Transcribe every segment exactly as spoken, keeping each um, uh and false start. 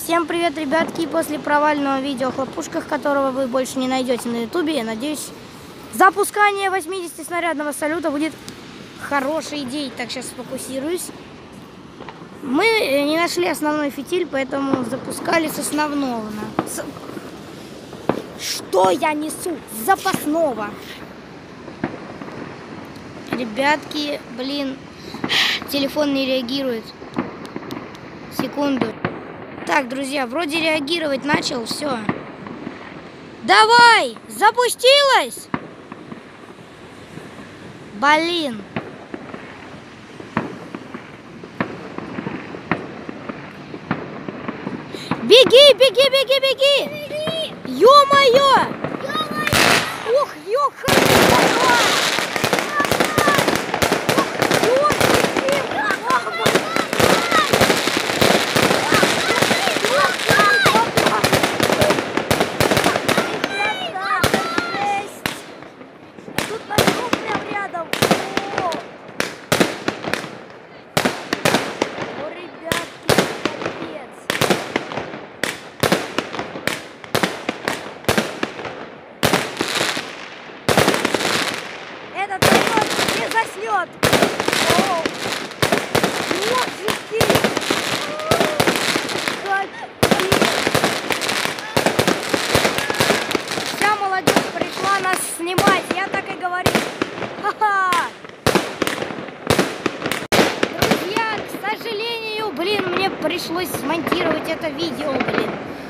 Всем привет, ребятки! После провального видео о хлопушках, которого вы больше не найдете на ютубе, я надеюсь, запускание восьмидесятиснарядного салюта будет хорошей идеей. Так, сейчас сфокусируюсь. Мы не нашли основной фитиль, поэтому запускали с основного. С... Что я несу? С запасного. Ребятки, блин, телефон не реагирует. Секунду. Так, друзья, вроде реагировать начал, все. Давай! Запустилась! Блин. Беги, беги, беги, беги! беги! Ё-моё! Ё-моё! Ух, ё-ха! Этот самолет не заснет. О, вот же Вся молодежь пришла нас снимать, я так и говорю. Ха-ха! Друзья, к сожалению, блин, мне пришлось смонтировать это видео, блин.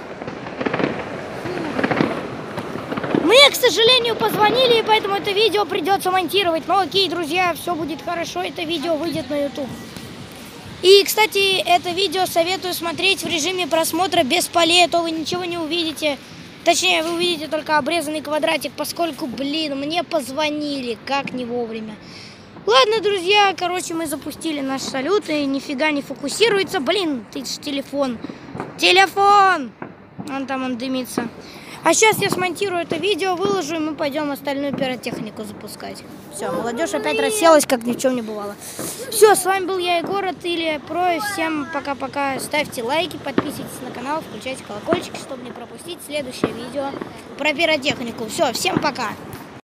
Мне, к сожалению, позвонили, и поэтому это видео придется монтировать. Но окей, друзья, все будет хорошо, это видео выйдет на ютуб. И, кстати, это видео советую смотреть в режиме просмотра без полей, а то вы ничего не увидите. Точнее, вы увидите только обрезанный квадратик, поскольку, блин, мне позвонили, как не вовремя. Ладно, друзья, короче, мы запустили наш салют, и нифига не фокусируется. Блин, ты ж телефон. Телефон! Он там, он дымится. А сейчас я смонтирую это видео, выложу, и мы пойдем остальную пиротехнику запускать. Все, молодежь опять расселась, как ни в чем не бывало. Все, с вами был я, Егор, от Илья Про. Всем пока-пока. Ставьте лайки, подписывайтесь на канал, включайте колокольчики, чтобы не пропустить следующее видео про пиротехнику. Все, всем пока.